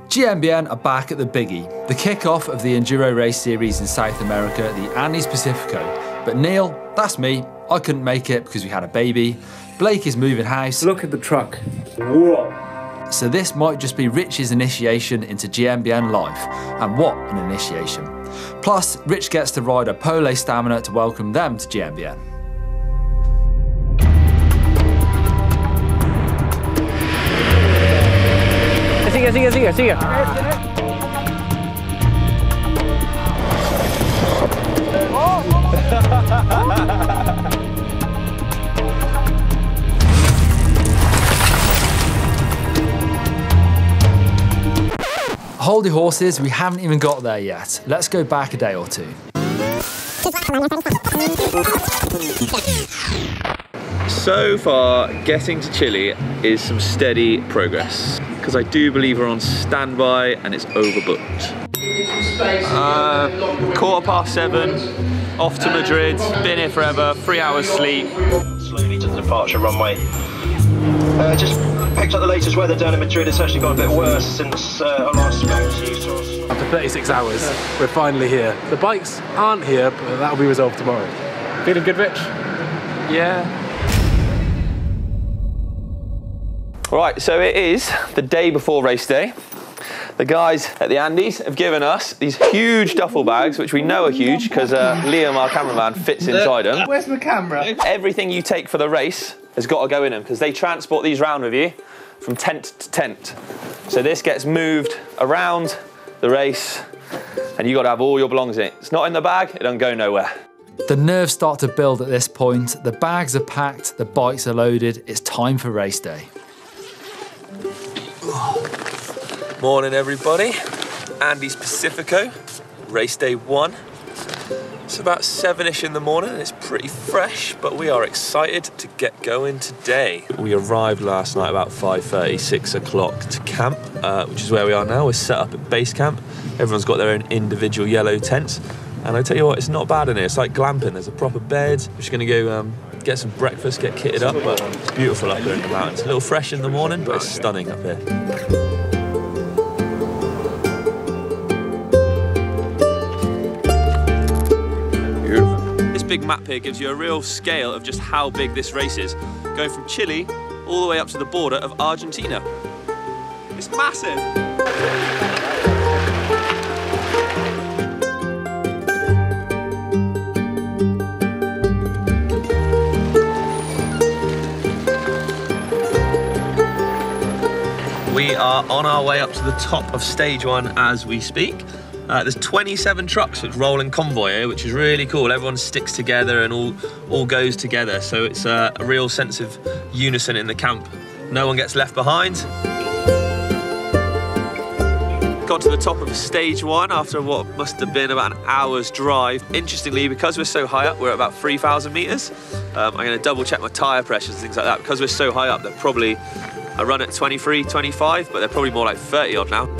GMBN are back at the biggie, the kick-off of the Enduro race series in South America, the Andes Pacifico. But Neil, that's me, I couldn't make it because we had a baby. Blake is moving house. Look at the truck. Whoa. So this might just be Rich's initiation into GMBN life. And what an initiation. Plus, Rich gets to ride a Pole Stamina to welcome them to GMBN. Sigue. Hold your horses, we haven't even got there yet. Let's go back a day or two. So far, getting to Chile is some steady progress, because I do believe we're on standby and it's overbooked. 7:15, off to Madrid, been here forever, 3 hours sleep. Slowly to the departure runway. Just picked up the latest weather down in Madrid. It's actually got a bit worse since our last spoke to you. After 36 hours, we're finally here. The bikes aren't here, but that'll be resolved tomorrow. Feeling good, Rich? Yeah. Right, so it is the day before race day. The guys at the Andes have given us these huge duffel bags, which we know are huge because Liam, our cameraman, fits inside them. Where's my camera? Everything you take for the race has got to go in them because they transport these round with you from tent to tent. So this gets moved around the race and you got to have all your belongings in it. It's not in the bag, it don't go nowhere. The nerves start to build at this point. The bags are packed, the bikes are loaded. It's time for race day. Morning everybody, Andes Pacifico, race day 1. It's about 7ish in the morning and it's pretty fresh, but we are excited to get going today. We arrived last night about 5:30, 6 o'clock to camp, which is where we are now. We're set up at base camp. Everyone's got their own individual yellow tents. And I tell you what, it's not bad in here. It's like glamping. There's a proper bed. We're just gonna go get some breakfast, get kitted up, but it's beautiful up here in the mountains. A little fresh in the morning, but it's stunning up here. This big map here gives you a real scale of just how big this race is, going from Chile all the way up to the border of Argentina. It's massive. We are on our way up to the top of stage 1 as we speak. There's 27 trucks which roll in convoy here, which is really cool. Everyone sticks together and all goes together. So it's a real sense of unison in the camp. No one gets left behind. Got to the top of stage 1 after what must have been about an hour's drive. Interestingly, because we're so high up, we're at about 3,000 meters. I'm gonna double check my tire pressures and things like that. Because we're so high up, they're probably, I run at 23, 25, but they're probably more like 30 odd now.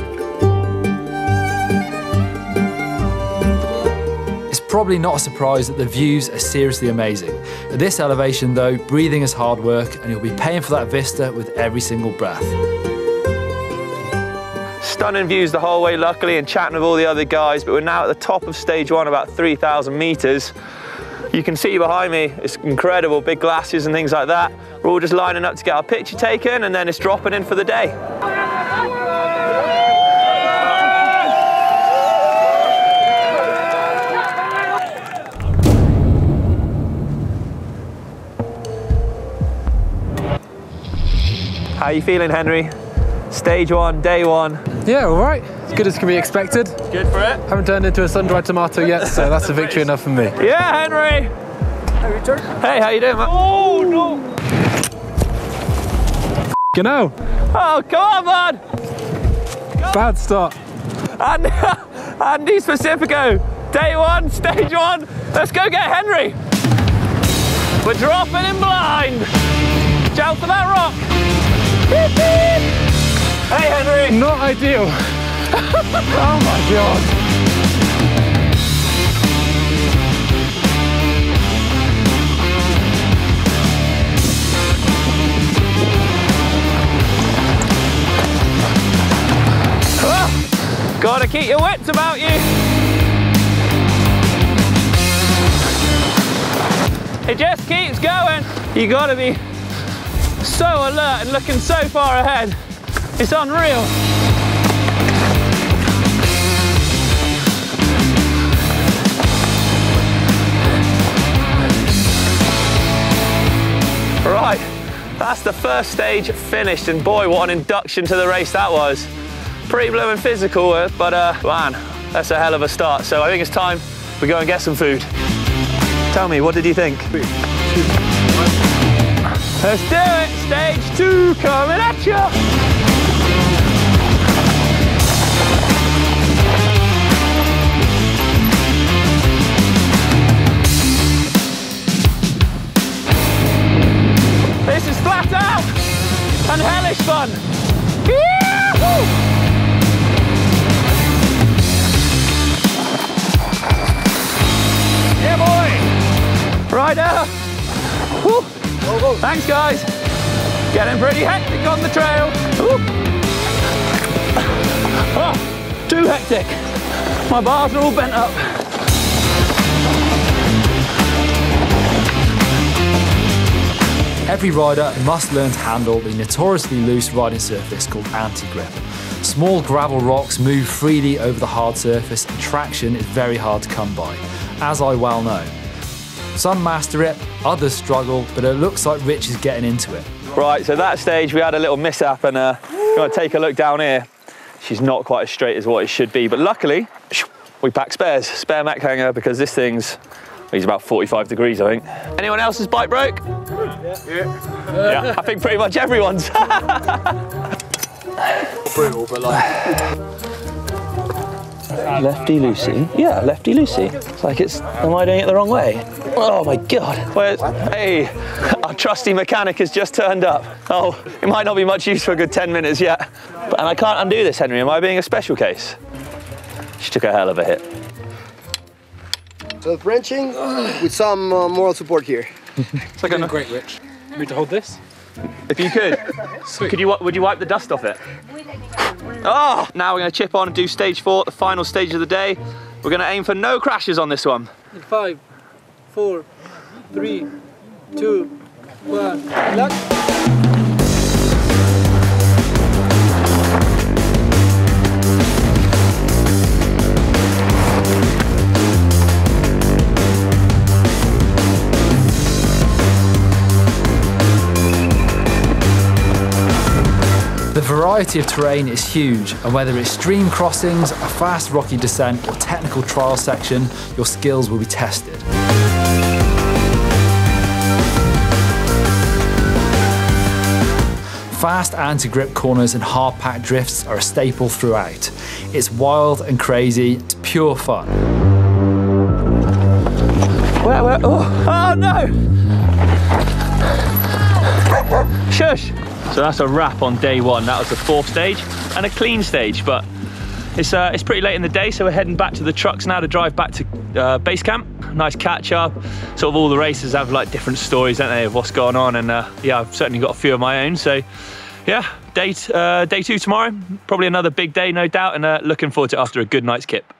Probably not a surprise that the views are seriously amazing. At this elevation though, breathing is hard work and you'll be paying for that vista with every single breath. Stunning views the whole way luckily and chatting with all the other guys, but we're now at the top of stage 1, about 3,000 meters. You can see behind me, it's incredible, big glasses and things like that. We're all just lining up to get our picture taken and then it's dropping in for the day. How are you feeling, Henry? Stage 1, day 1. Yeah, all right. As good as can be expected. Good for it? Haven't turned into a sun-dried tomato yet, so that's a victory enough for me. Yeah, Henry! Hey, how you doing, man? Oh, no! You know. Oh, come on, man! Bad start. Andes Pacifico, day 1, stage 1. Let's go get Henry. We're dropping in blind. Jump for that rock. Beep, beep. Hey, Henry. Not ideal. Oh my God. Gotta keep your wits about you. It just keeps going. You gotta be so alert and looking so far ahead. It's unreal. Right, that's the first stage finished, and boy, what an induction to the race that was. Pretty blooming physical, but man, that's a hell of a start. So I think it's time we go and get some food. Tell me, what did you think? Let's do it, stage 2 coming at you. This is flat out and hellish fun. Yee-hoo! Yeah, boy. Right now. Woo. Go, go. Thanks, guys. Getting pretty hectic on the trail. Oh, too hectic. My bars are all bent up. Every rider must learn to handle the notoriously loose riding surface called anti-grip. Small gravel rocks move freely over the hard surface and traction is very hard to come by, as I well know. Some master it, others struggle, but it looks like Rich is getting into it. Right, so that stage we had a little mishap, and we're going to take a look down here. She's not quite as straight as what it should be, but luckily we packed spares, spare mech hanger, because this thing's about 45 degrees, I think. Anyone else's bike broke? Yeah, I think pretty much everyone's. Brutal, but like... Lefty loosey? Yeah, lefty loosey. It's like am I doing it the wrong way? Oh my God. Hey, our trusty mechanic has just turned up. Oh, it might not be much use for a good 10 minutes yet. And I can't undo this, Henry. Am I being a special case? She took a hell of a hit. So wrenching with some moral support here. It's like a great, Rich. You need to hold this? If you could. Sweet. Would you wipe the dust off it? Oh! Now we're going to chip on and do stage 4, the final stage of the day. We're going to aim for no crashes on this one. 5, 4, 3, 2, 1, luck. The variety of terrain is huge, and whether it's stream crossings, a fast rocky descent, or technical trial section, your skills will be tested. Fast anti-grip corners and hard-packed drifts are a staple throughout. It's wild and crazy, it's pure fun. Where? Oh no! Shush! So that's a wrap on day 1. That was the 4th stage and a clean stage, but it's pretty late in the day, so we're heading back to the trucks now to drive back to base camp. Nice catch up. Sort of all the racers have like different stories, don't they, of what's going on, and yeah, I've certainly got a few of my own. So yeah, day 2 tomorrow. Probably another big day, no doubt, and looking forward to it after a good night's kip.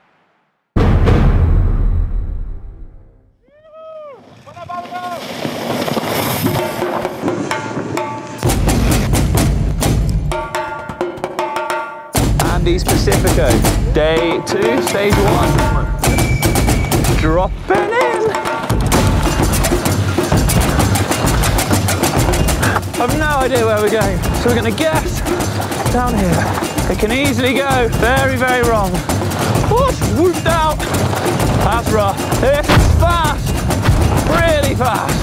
Andes Pacifico, day 2, stage 1. Dropping in. I've no idea where we're going, so we're going to guess down here. It can easily go very, very wrong. Oh, she's whooped out. That's rough. This is fast, really fast.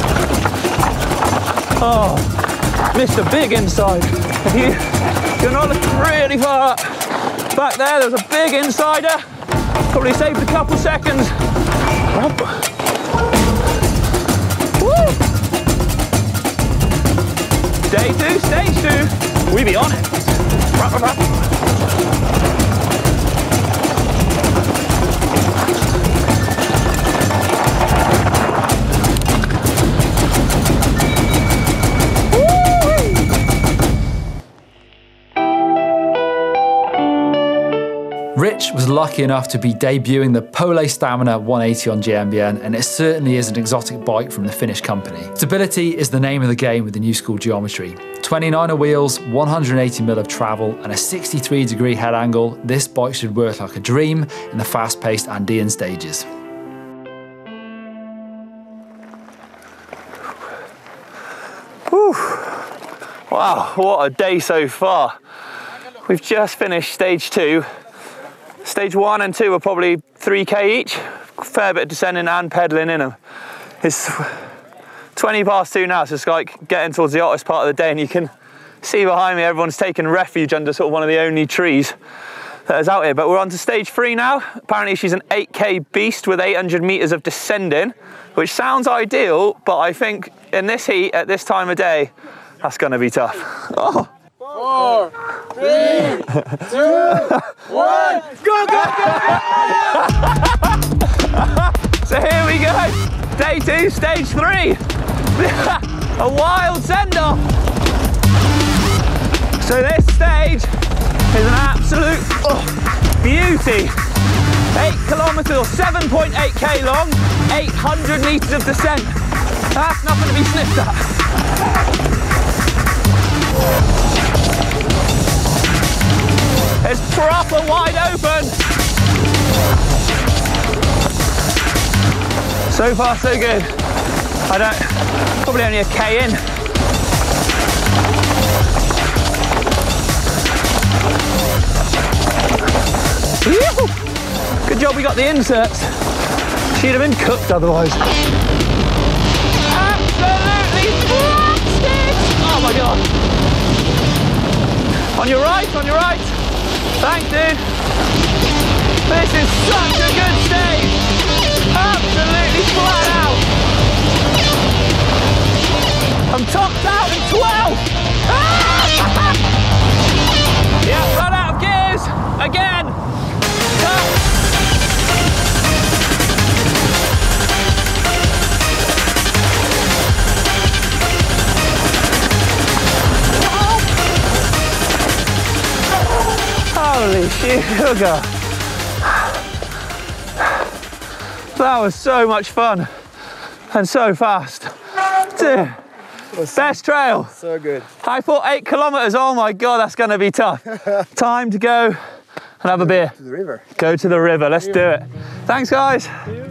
Oh, missed a big inside. You're not looking really far up. Back there's a big insider. Probably saved a couple seconds. Woo! Day 2, stage 2. We be on it. Rich was lucky enough to be debuting the Pole Stamina 180 on GMBN, and it certainly is an exotic bike from the Finnish company. Stability is the name of the game with the new school geometry. 29er wheels, 180mm of travel, and a 63-degree head angle, this bike should work like a dream in the fast-paced Andean stages. Whew. Wow, what a day so far. We've just finished stage 2. Stage 1 and 2 are probably 3k each. Fair bit of descending and pedalling in them. It's 20 past 2 now, so it's like getting towards the hottest part of the day, and you can see behind me everyone's taken refuge under sort of one of the only trees that is out here. But we're on to stage 3 now. Apparently she's an 8k beast with 800 meters of descending, which sounds ideal, but I think in this heat at this time of day, that's gonna be tough. Oh. 4, 3, 2, 1, go, go, go! So here we go, day 2, stage 3. A wild send-off. So this stage is an absolute beauty. 8 kilometers or 7.8k long, 800 meters of descent. That's nothing to be sniffed at. It's proper wide open. So far so good. Probably only a K in. Good job we got the inserts. She'd have been cooked otherwise. Absolutely blasted! Oh my God. On your right, on your right. Thanks, dude. This is such a good stage. Absolutely flat out. I'm topped out in 12. Yeah, run out of gears again. Holy sugar. That was so much fun and so fast. Dude, best trail. So good. I thought 8 kilometers, oh my God, that's gonna be tough. Time to go and have a beer. To the river. Go to the river, let's do it. Thanks guys.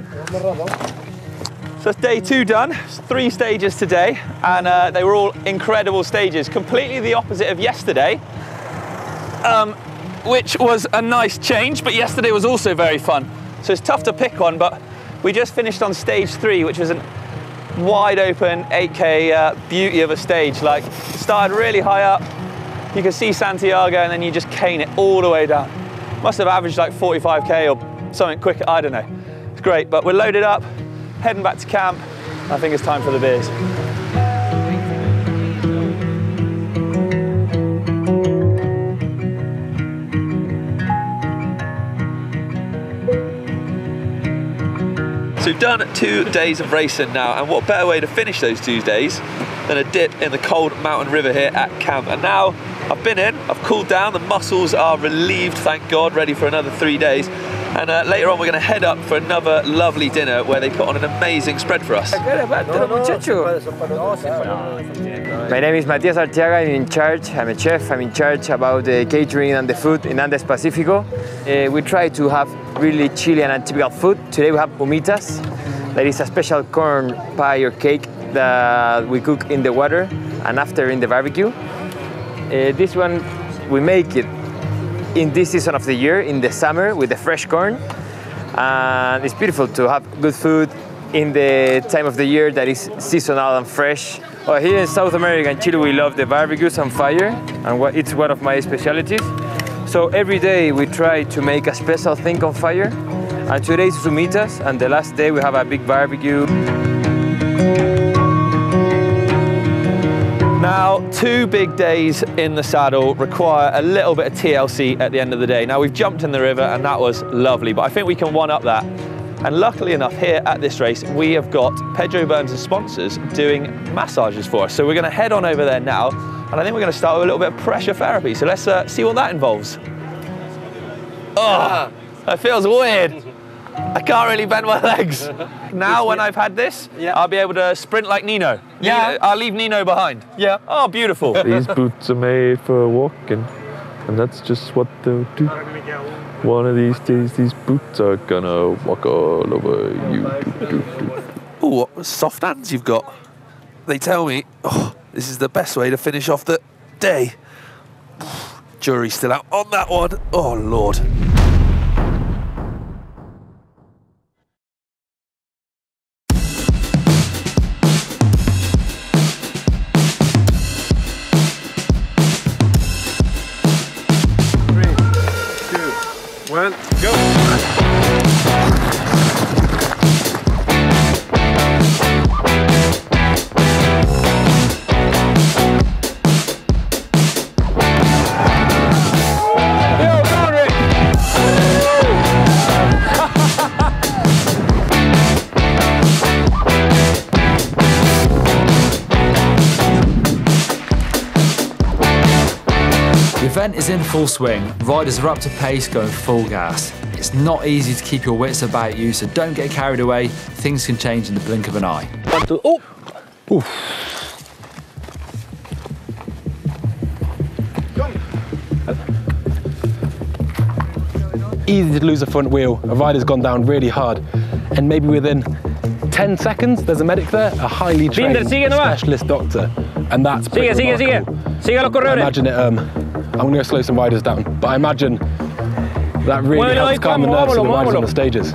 So that's day 2 done. It's 3 stages today, and they were all incredible stages. Completely the opposite of yesterday, which was a nice change, but yesterday was also very fun. So it's tough to pick one, but we just finished on stage 3, which was a wide open 8k beauty of a stage. Like, started really high up, you can see Santiago, and then you just cane it all the way down. Must have averaged like 45k or something quick, I don't know. It's great, but we're loaded up, heading back to camp. I think it's time for the beers. So we've done 2 days of racing now, and what better way to finish those 2 days than a dip in the cold mountain river here at camp. And now I've been in, I've cooled down, the muscles are relieved, thank God, ready for another 3 days. And later on we're going to head up for another lovely dinner where they put on an amazing spread for us. My name is Matias Arteaga, I'm in charge, I'm a chef, I'm in charge about the catering and the food in Andes Pacifico. We try to have really Chilean and typical food. Today we have humitas, that is a special corn pie or cake that we cook in the water and after in the barbecue. This one, we make it in this season of the year, in the summer, with the fresh corn. And it's beautiful to have good food in the time of the year that is seasonal and fresh. Well, here in South America and Chile, we love the barbecues and fire, and it's one of my specialties. So every day we try to make a special thing on fire. And today is humitas, and the last day we have a big barbecue. Now, 2 big days in the saddle require a little bit of TLC at the end of the day. Now, we've jumped in the river and that was lovely, but I think we can one-up that. And luckily enough, here at this race, we have got Pedro Burns' sponsors doing massages for us. So we're gonna head on over there now, and I think we're gonna start with a little bit of pressure therapy. So let's see what that involves. Oh, that feels weird. I can't really bend my legs. Now when I've had this, I'll be able to sprint like Nino. Yeah. I'll leave Nino behind. Yeah. Oh, beautiful. These boots are made for walking, and that's just what they'll do. One of these days, these boots are gonna walk all over you. Oh, what soft hands you've got. They tell me, oh, this is the best way to finish off the day. Jury's still out on that one. Oh, Lord. One, go! The event is in full swing, riders are up to pace going full gas. It's not easy to keep your wits about you, so don't get carried away, things can change in the blink of an eye. 1, 2, oh! Oof. Easy to lose a front wheel, a rider's gone down really hard, and maybe within 10 seconds there's a medic there, a highly trained specialist doctor, and that's pretty remarkable. I imagine it, I'm going to slow some riders down, but I imagine that really helps calm the nerves of the riders on the stages.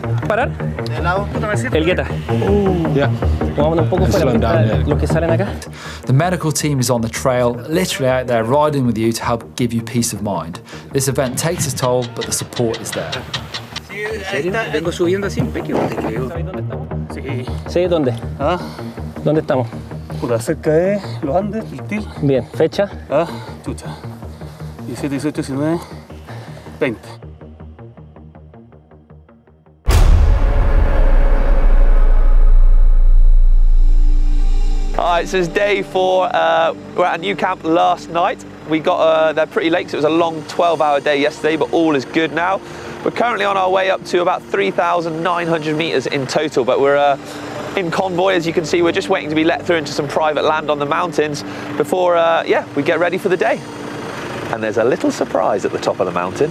The medical team is on the trail, literally out there riding with you to help give you peace of mind. This event takes its toll, but the support is there. Vengo subiendo así un pequeño, te creo. Sí. Sí, ¿dónde? Ah. ¿Dónde estamos? Por cerca de los Andes, el TIL. Bien, fecha. Ah, chucha. 17, 18, 19, 20. Alright, so it's day 4. We're at a new camp last night. We got there pretty late, so it was a long 12-hour day yesterday, but all is good now. We're currently on our way up to about 3,900 meters in total, but we're in convoy. As you can see, we're just waiting to be let through into some private land on the mountains before, yeah, we get ready for the day. And there's a little surprise at the top of the mountain.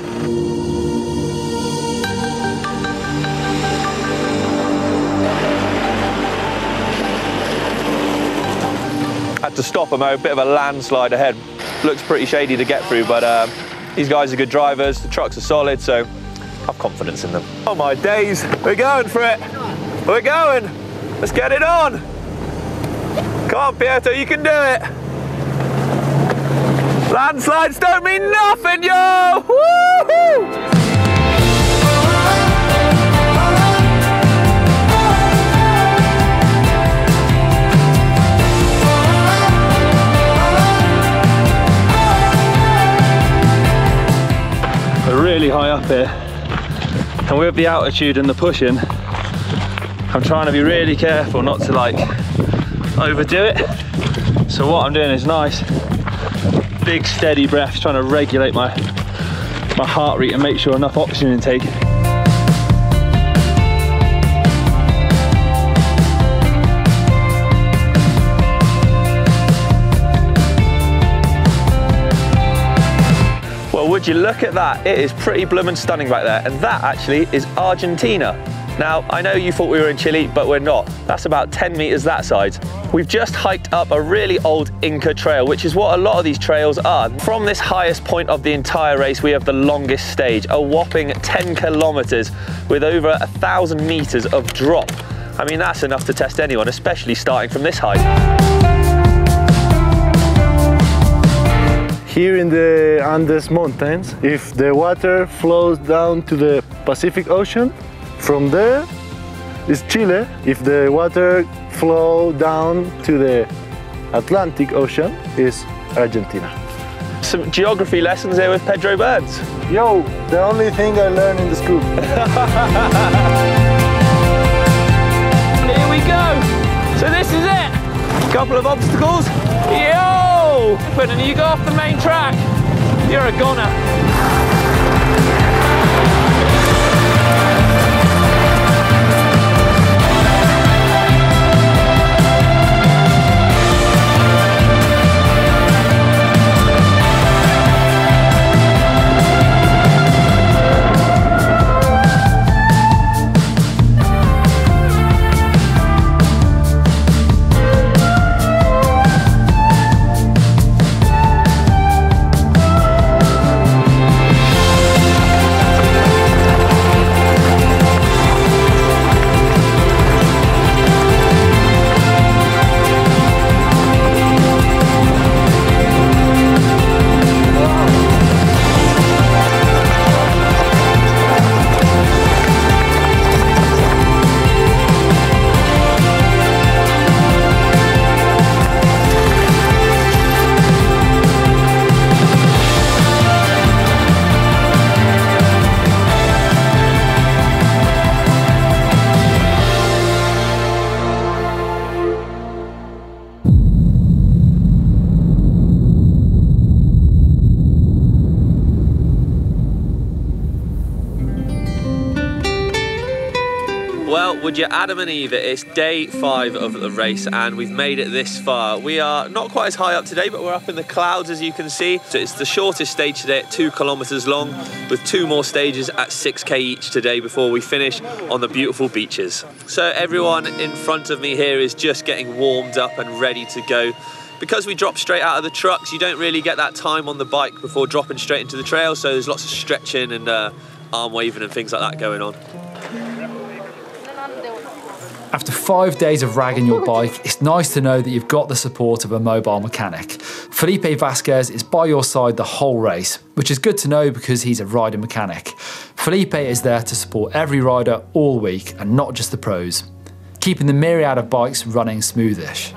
Had to stop them, a bit of a landslide ahead. Looks pretty shady to get through, but these guys are good drivers, the trucks are solid, so I have confidence in them. Oh my days, we're going for it. We're going. Let's get it on. Come on, Pietro, you can do it. Landslides don't mean nothing, yo! Woo-hoo! We're really high up here, and with the altitude and the pushing, I'm trying to be really careful not to like overdo it. So what I'm doing is nice, big steady breaths, trying to regulate my heart rate and make sure enough oxygen intake. Well, would you look at that? It is pretty bloomin' stunning back there, and that actually is Argentina. Now, I know you thought we were in Chile, but we're not. That's about 10 meters that side. We've just hiked up a really old Inca trail, which is what a lot of these trails are. From this highest point of the entire race, we have the longest stage, a whopping 10 kilometers with over 1,000 meters of drop. I mean, that's enough to test anyone, especially starting from this height. Here in the Andes Mountains, if the water flows down to the Pacific Ocean, from there is Chile. If the water flows down to the Atlantic Ocean, is Argentina. Some geography lessons here with Pedro Burns. Yo, the only thing I learned in the school. Here we go. So this is it. Couple of obstacles. Yo! And you go off the main track. You're a goner. would you Adam and Eve it? It's day 5 of the race and we've made it this far. We are not quite as high up today, but we're up in the clouds as you can see. So it's the shortest stage today at 2 kilometers long, with 2 more stages at 6k each today before we finish on the beautiful beaches. So everyone in front of me here is just getting warmed up and ready to go. Because we drop straight out of the trucks, you don't really get that time on the bike before dropping straight into the trail, so there's lots of stretching and arm waving and things like that going on. After 5 days of ragging your bike, it's nice to know that you've got the support of a mobile mechanic. Felipe Vasquez is by your side the whole race, which is good to know because he's a rider mechanic. Felipe is there to support every rider all week and not just the pros, keeping the myriad of bikes running smoothish.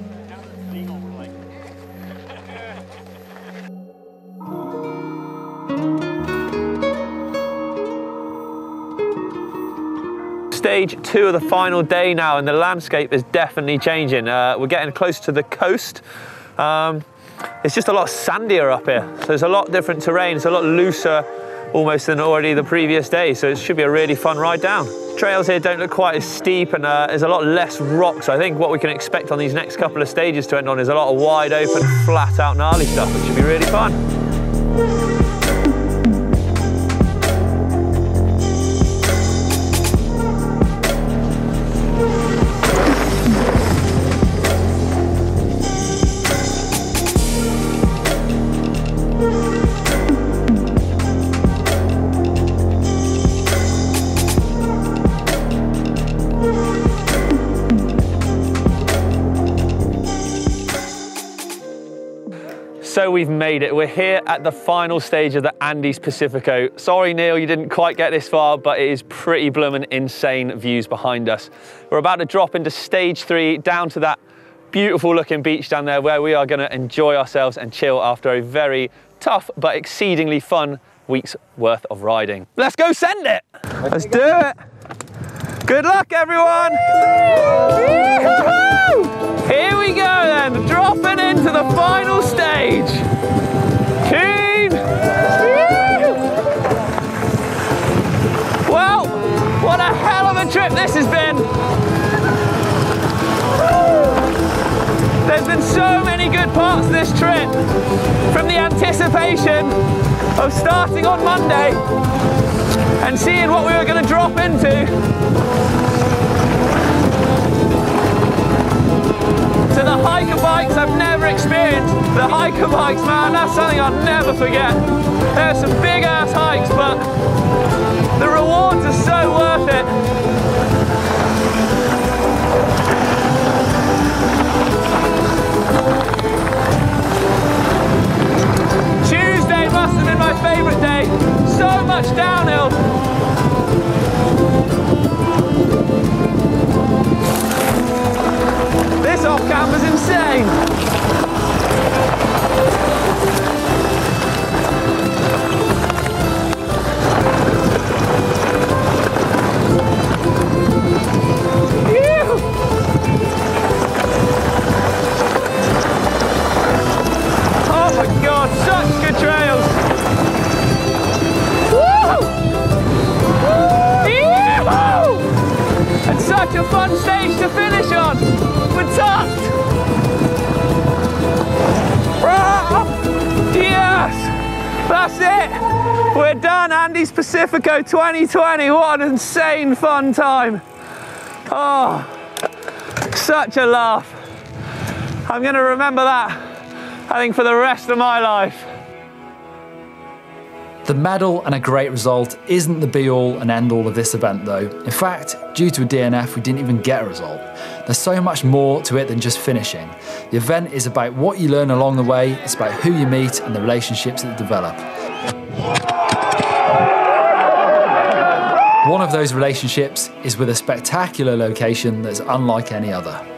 Stage 2 of the final day now, and the landscape is definitely changing. We're getting close to the coast. It's just a lot sandier up here. So there's a lot different terrain. It's a lot looser almost than already the previous day. So it should be a really fun ride down. Trails here don't look quite as steep and there's a lot less rocks. I think what we can expect on these next couple of stages to end on is a lot of wide open, flat out gnarly stuff, which should be really fun. So we've made it. We're here at the final stage of the Andes Pacifico. Sorry, Neil, you didn't quite get this far, but it is pretty bloomin' insane views behind us. We're about to drop into stage 3, down to that beautiful looking beach down there where we are gonna enjoy ourselves and chill after a very tough but exceedingly fun week's worth of riding. Let's go send it. Let's do it. Good luck, everyone. Here we go then, dropping into the final stage. Keen. Well, what a hell of a trip this has been. There's been so many good parts of this trip. From the anticipation of starting on Monday and seeing what we were going to drop into, to the hiker bikes I've never experienced. The hiker bikes, man, that's something I'll never forget. There are some big ass hikes, but the rewards are so worth it. Tuesday must have been my favourite day. So much downhill. This off-cam was insane. Oh my God, such good trails. And such a fun stage to finish on. We're tucked. Yes, that's it. We're done. Andes Pacifico 2020. What an insane fun time. Oh, such a laugh. I'm going to remember that, I think, for the rest of my life. The medal and a great result isn't the be-all and end-all of this event though. In fact, due to a DNF, we didn't even get a result. There's so much more to it than just finishing. The event is about what you learn along the way, it's about who you meet and the relationships that develop. One of those relationships is with a spectacular location that's unlike any other.